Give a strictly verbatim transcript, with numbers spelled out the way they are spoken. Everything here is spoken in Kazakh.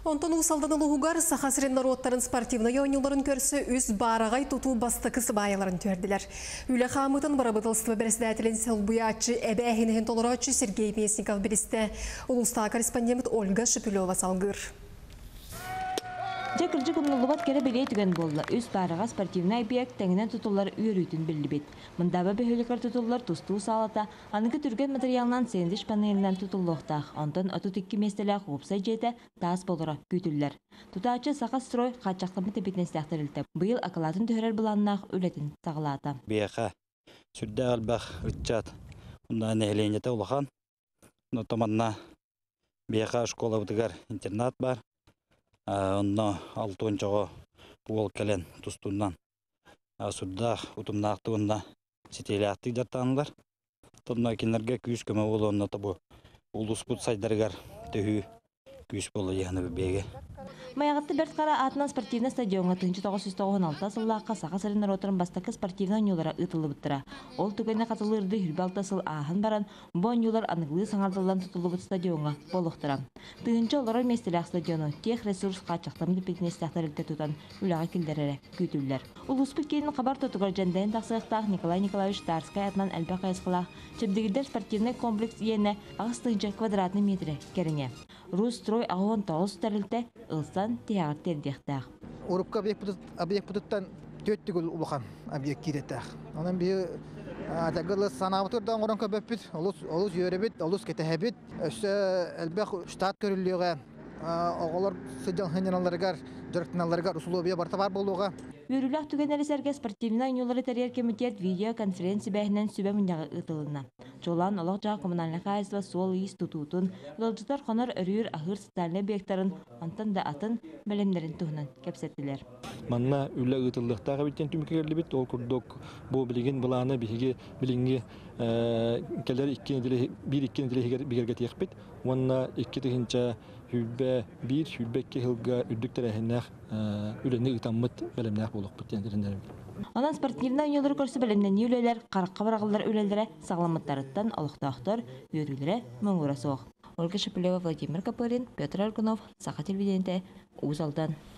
Онтон усалдан улугар сахасырын народтарын спортивный ойныларын көрсі үз барағай туту бастықы сыбайыларын төрділер. Үлі қамытын барабытылсытымы бірісдәтілін сылбуячы әбі әхінігін толырачы Сергей Местников бірісті. Улуста корреспондент Ольга Шепелева салгыр. Жекіржі күннұлыбат кәрі білей түген болла. Үз барыға спортивный объект тәңінен тұтылар үйірүйтін білі бет. Мұндабы бөхілікер тұтылар тұсту салата, анығы түрген материалынан сендіш панелінен тұтылуқтақ. Онтан оту тіккі местелі қуыпсай жеті таас болыра күйтілдер. Тұтачы сақа строй қатшақтамы тепетінен сәқтірілді. Бұйыл ақылатын төхерер бұланнақ өлетін сағылата. Бияқа сүрді әлбәқ үтчат. Мұнда нәйленеті ұлыған. Нотаманна бияқа школа бұтығар интернат бар. Онна алтын жоғы ол кәлен тұстуынан сұддақ ұтымнақты онна сетелі аттық жаттанылар. Тұнна кенерге күйіс көмі ол онна табу ұлыс бұт сайдарғар төхі күйіс болы яғыны бәге. Маяғатты бәрт қара атынан спортивный стадионға тыңчы тоғыз жүз тоғыз алты сыллаққа сақа сарынар отырын бастақы спортивный ойнылара ұтылы бұттыра. Ол түгені қатылырды хүрбалты сыл ағын баран, бұл ойнылар анықлы саңардылан тұтылы бұт стадионға болуқтыра. Тыңчы олары местелек стадионы тех ресурс қатшақтамды бетіне стақтарылды тұтан үліға келдерері күйтілдер. Улус бүткенін қабар тұтығар жәндайын тақсықтақ Николай Николаевич Тарскай атынан әлбәқ айысқылақ, чөбдегілдер спортивный комплекс ені ағыз тыңчы квадратны метрі керіне. Рус строй ағуын тоғыз тәрілді ылсан тияғыр тердектақ. Урупка объект бұдыттан төттігіл ұлыған объект кейдеттақ. Оның бейі тәгілі санабытырдан орын көбөппіт, олыс өребіт, олыс кетәхәбіт. Өсі әлбәқ штат көріліға, оғылар сыджан хынжаналарығар, жүріктіналарығар ұсылу барта бар болуға. Өрілік түгенері сәрге спортивный ойнылары тәрер комитет видеоконференция бәйінен сүбә мүндағы ұтылына. Жолан олақ жағы коммунальных айысыла сол иіс тұтуытын, ғылжытар қонар өрір ахыр социальный объекттарын, антын да атын бәлемдерін тұғынан кәпсеттілер. Манна үлі ұтылықтағы біттен түмікерлі біт, ол күрдік бұл білген бұланы бігі білінгі кәлер бір иккен ділі бігерге тек біт. Онна екі тұхынша хүлбә бір, хүлбә ке ғылға үрдіктер әхіннәқ үлені ұтаммыт бәлемнәқ болық біттен. Онан спортивный ойнылары көрсі бәлемнен үлелер, қараққа барағылар үлелері сағламыттарыттан олықтақтар өрілері мұңғыра соқ. Ольга Шепелева, Владимир Капырин, Петр Аргунов, Саха телевидениеде, Узалдан.